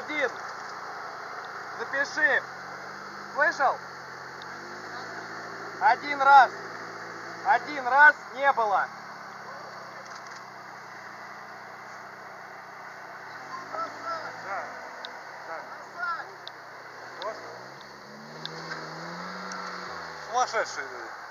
Один. Запиши. Слышал? Один раз. Один раз не было. Да. Да. Вот. Сумасшедшие люди.